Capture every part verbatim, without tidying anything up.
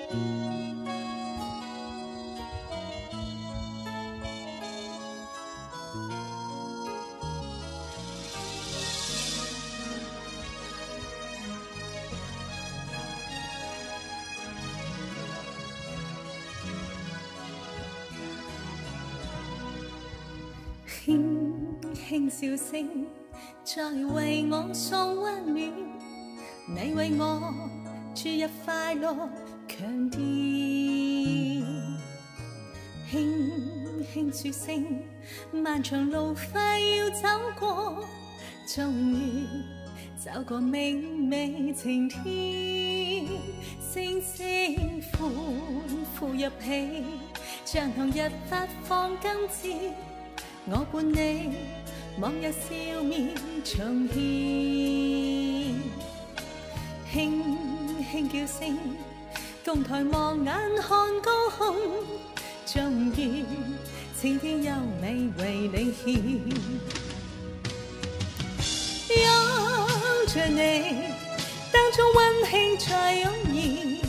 輕輕笑聲，在為我送溫暖。你為我注入快樂強電。輕輕說聲，漫長路快要走過，終於走過美美晴天。聲聲歡呼入戲，像同日發放今次。我伴你，往日笑面重現，輕輕叫聲，共抬望眼看高空，終於晴天優美為你獻，擁着你，當初溫馨再湧現，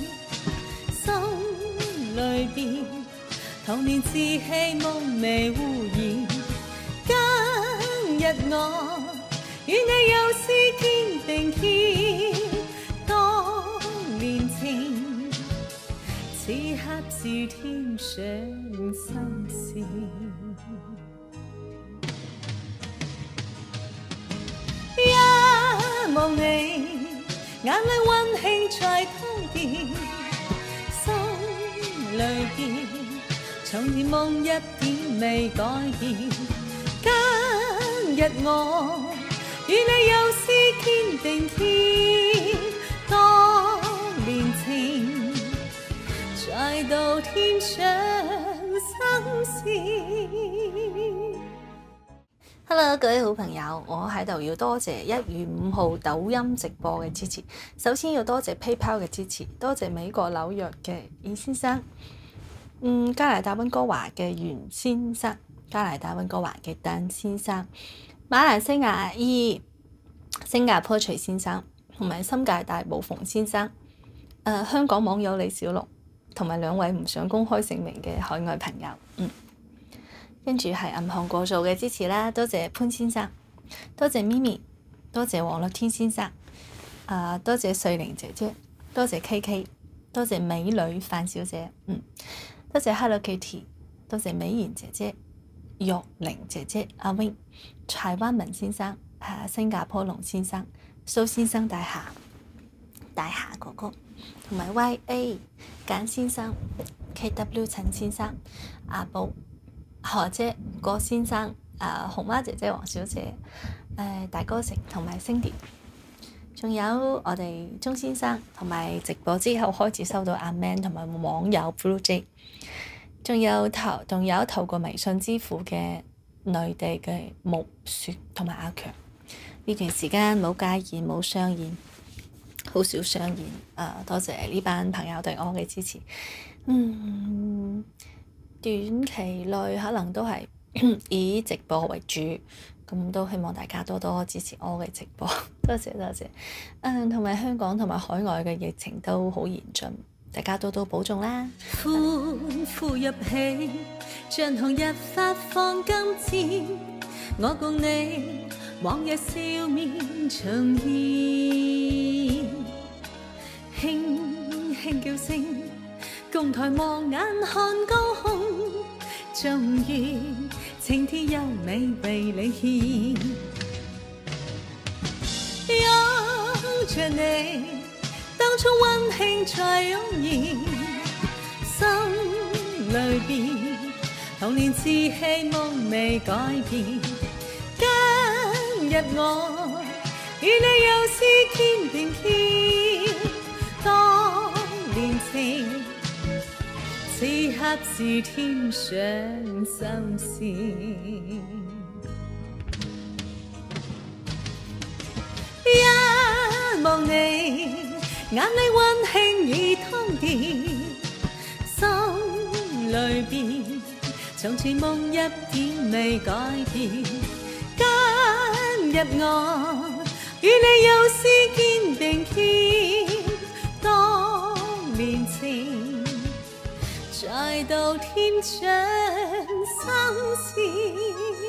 心裏邊童年稚氣夢未污染。今日我與你又是肩並肩，當年情此刻是添上心事。一望你，眼裏溫馨再通電，心裏邊從前夢一點未改變。今日我與你又是肩並肩，當年情再度添上心事。 Hello， 各位好朋友，我喺度要多謝一月五號抖音直播嘅支持。首先要多謝 PayPal 嘅支持，多謝美國紐約嘅尹先生，嗯，加拿大溫哥華嘅袁先生。加拿大溫哥華嘅鄧先生，馬來西亞阿姨、新加坡徐先生，同埋新界大埔馮先生，誒、呃、香港網友李小龍，同埋兩位唔想公開姓名嘅海外朋友，嗯，跟住係銀行個數嘅支持啦，多謝潘先生，多謝咪咪，多謝黃樂天先生，啊、呃、多謝瑞玲姐姐，多謝 K K， 多謝美女范小姐，嗯，多謝 Hello Kitty， 多謝美妍姐姐。玉玲姐姐、阿 wing、柴灣文先生、啊、新加坡龍先生、蘇先生大廈、大廈哥哥，同埋 Y A 簡先生、K W 陳先生、阿寶、何姐、郭先生、啊紅媽姐姐、黃小姐、誒大哥成同埋 Cindy， 仲有我哋鐘先生，同埋直播之後開始收到阿 Man 同埋網友 Blue J。仲有投，仲有透過微信支付嘅內地嘅木雪同埋阿強，呢段時間冇介意冇相演，好少相演。誒、呃，多謝呢班朋友對我嘅支持。嗯，短期內可能都係以直播為主，咁都希望大家多多支持我嘅直播。多謝多謝。嗯，同埋香港同埋海外嘅疫情都好嚴峻。大家多多保重啦！ 歡呼入戲，像同日發放今次，我共你往日笑面重現，輕輕叫聲，共抬望眼看高空，終於晴天優美為你獻，擁着你。當初溫馨再湧現，心裏邊童年稚氣夢未改變。今日我與你又是肩並肩，當年情此刻是添上心事。一望你。眼裏溫馨已通電，心裏邊從前夢一點未改變。今日我與你又是肩並肩，當年情再度添上心事。